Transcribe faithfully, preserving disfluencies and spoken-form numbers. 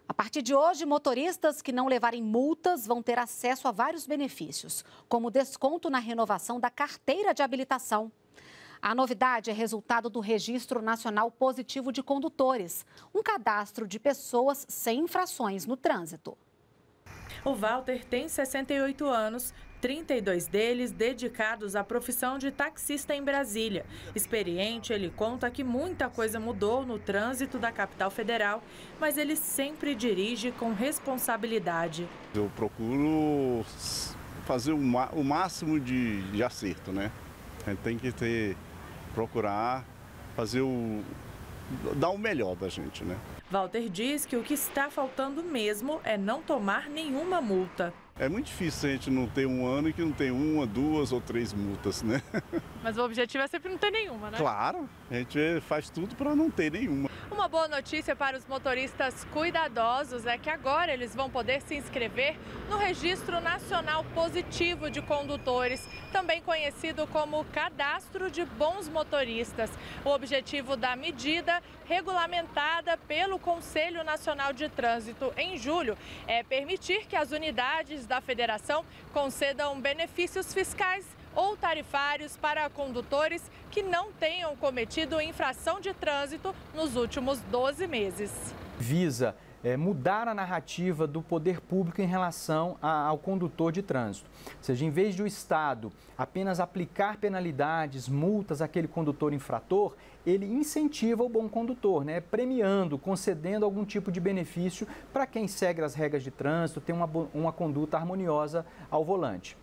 A partir de hoje, motoristas que não levarem multas vão ter acesso a vários benefícios, como desconto na renovação da carteira de habilitação. A novidade é resultado do Registro Nacional Positivo de Condutores, um cadastro de pessoas sem infrações no trânsito. O Walter tem sessenta e oito anos, trinta e dois deles dedicados à profissão de taxista em Brasília. Experiente, ele conta que muita coisa mudou no trânsito da capital federal, mas ele sempre dirige com responsabilidade. Eu procuro fazer o máximo de, de acerto, né? A gente tem que ter, procurar fazer o, dar o melhor da gente, né? Walter diz que o que está faltando mesmo é não tomar nenhuma multa. É muito difícil a gente não ter um ano e que não tem uma, duas ou três multas, né? Mas o objetivo é sempre não ter nenhuma, né? Claro, a gente faz tudo para não ter nenhuma. Uma boa notícia para os motoristas cuidadosos é que agora eles vão poder se inscrever no Registro Nacional Positivo de Condutores, também conhecido como Cadastro de Bons Motoristas. O objetivo da medida, regulamentada pelo Conselho Nacional de Trânsito em julho, é permitir que as unidades da federação concedam benefícios fiscais ou tarifários para condutores que não tenham cometido infração de trânsito nos últimos doze meses. Visa é, mudar a narrativa do poder público em relação a, ao condutor de trânsito. Ou seja, em vez de o Estado apenas aplicar penalidades, multas àquele condutor infrator, ele incentiva o bom condutor, né? Premiando, concedendo algum tipo de benefício para quem segue as regras de trânsito, tem uma, uma conduta harmoniosa ao volante.